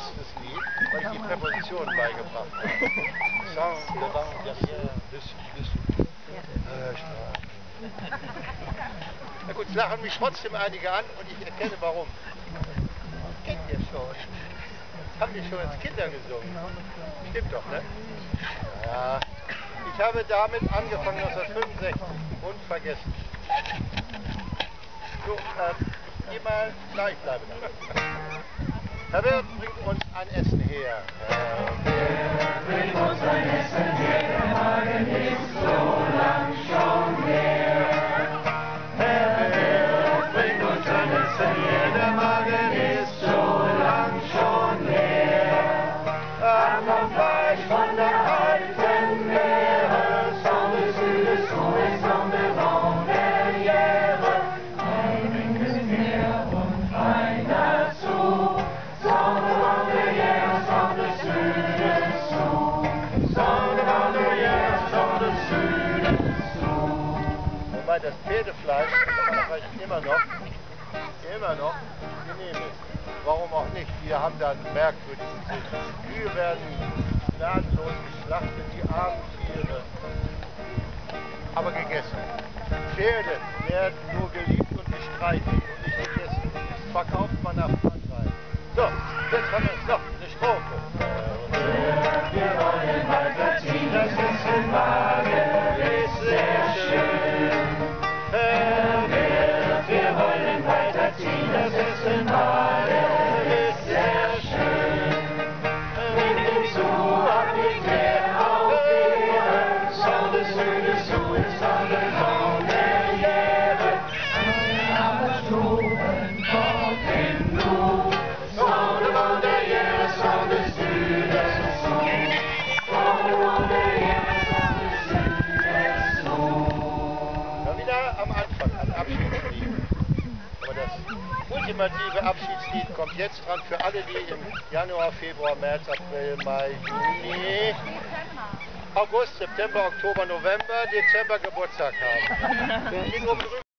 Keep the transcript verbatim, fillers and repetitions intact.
erstes Lied, weil ich die Präpositionen beigebracht habe. Sang, devant, derrière, dessus, dessous. Äh, Na gut, es lachen mich trotzdem einige an und ich erkenne warum. Kennt ihr schon? Haben wir schon als Kinder gesungen? Stimmt doch, ne? Ja. Ich habe damit angefangen neunzehnhundertfünfundsechzig. Unvergessen. So, ähm, ich geh mal gleich bleiben. Herr Wirt bringt uns ein Essen her. Herr Wirt bringt uns ein Essen her, der Magen ist so lang schon leer. Herr Wirt bringt uns ein Essen her, der Magen ist so lang schon leer. Am Fleisch von der alten Meere, sans le sud, le son et sans devant derrière. Ein Winkel mehr und ein dazu. Wobei das Pferdefleisch immer noch, immer noch genehm ist. Warum auch nicht? Wir haben da einen merkwürdigen Sinn. Kühe werden gnadenlos geschlachtet, die armen Tiere, aber gegessen. Pferde werden nur geliebt und gestreichelt und nicht gegessen. Das verkauft man nach Frankreich. So, jetzt haben wir noch eine Strophe. Wir wollen weiterziehen, das ist im Wagen, ist sehr schön. Herr Wirt, wir wollen weiterziehen, das ist im Wagen, ist sehr schön. Winken zu, Appetit auf Ehre, sans le sud, le sous et sans le vent derrière. Aber Stuben kommt in Nu, sans le vent derrière, sans le sud, le sous. Sans le vent derrière, sans le sud, le sous. Na, wieder am Anfang, ein Abschiedslied. Aber das ultimative Abschiedslied kommt jetzt dran für alle, die im Januar, Februar, März, April, Mai, Juni, August, September, Oktober, November, Dezember Geburtstag haben. Geht oben drüber.